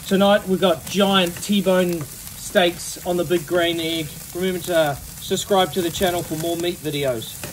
Tonight we've got giant T-bone steaks on the Big Green Egg. Remember to subscribe to the channel for more meat videos.